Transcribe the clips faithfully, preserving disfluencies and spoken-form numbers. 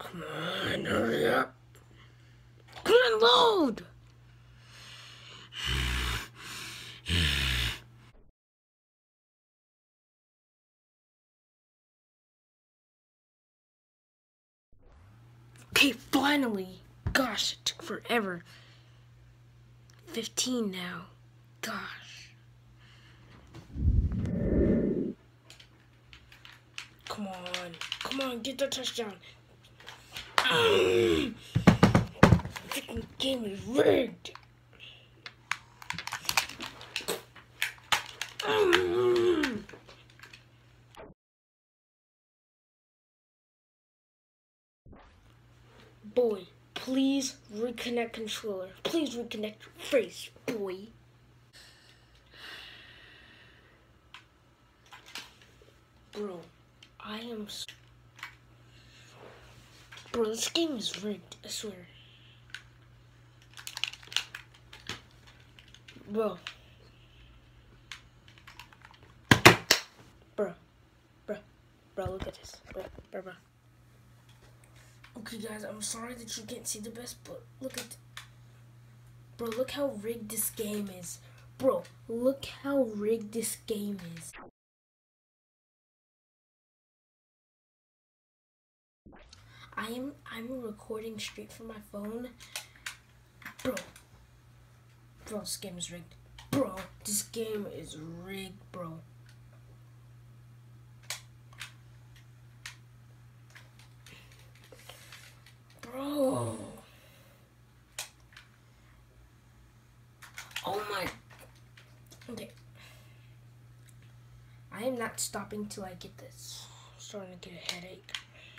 Come on, hurry up. Come on, load. Okay, finally. Gosh, it took forever. fifteen now. Gosh. Come on. Come on, get the touchdown. Mm. Freaking game is rigged. Mm. Boy, please reconnect controller. Please reconnect your face, boy. Bro, I am... So Bro, this game is rigged, I swear. Bro. Bro. Bro. Bro, look at this. Bro, bro, bro. Okay, guys, I'm sorry that you can't see the best, but look at... Bro, look how rigged this game is. Bro, look how rigged this game is. I am I'm recording straight from my phone. Bro. Bro, this game is rigged. Bro, this game is rigged, bro. Bro. Oh my. Okay. I am not stopping till I get this. I'm starting to get a headache.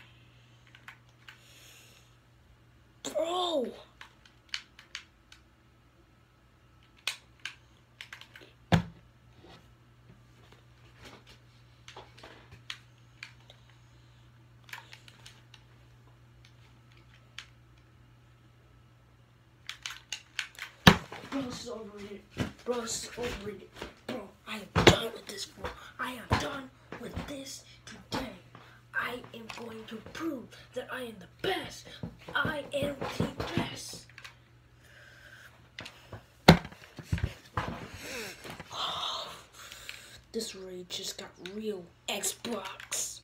Bro. Bro, this is overrated. Bro, this is overrated. Bro, I am done with this, bro. I am done with this today. I am going to prove that I am the best. I am the best. This rage just got real. Xbox.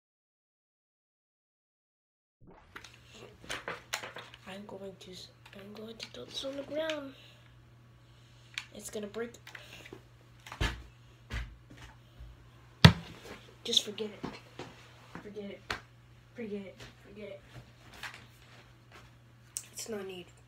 I'm going to, I'm going to throw this on the ground. It's gonna break. Just forget it. Forget it. Forget it. Forget it. It's not needed.